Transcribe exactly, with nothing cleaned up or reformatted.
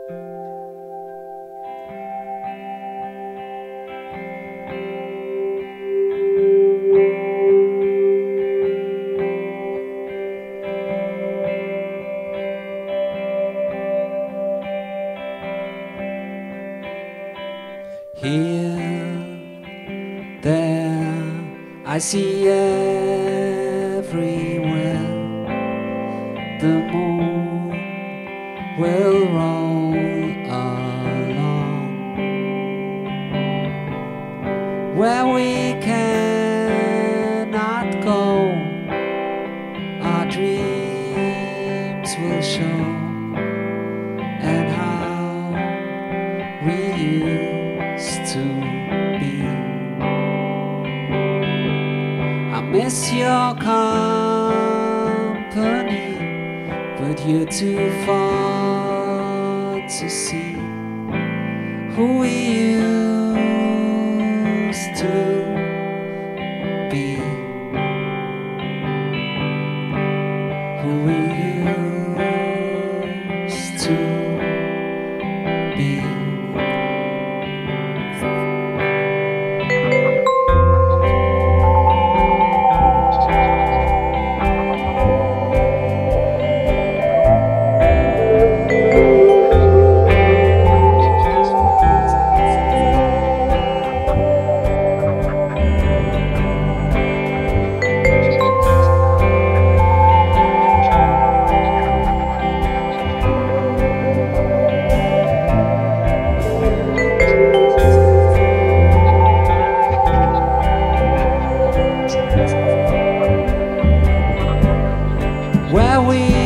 Here, there, I see everywhere. The moon will roll along, where we cannot go. Our dreams will show, and how we used to be. I miss your company, but you're too far to see who we used to be. Who we used to be. Where we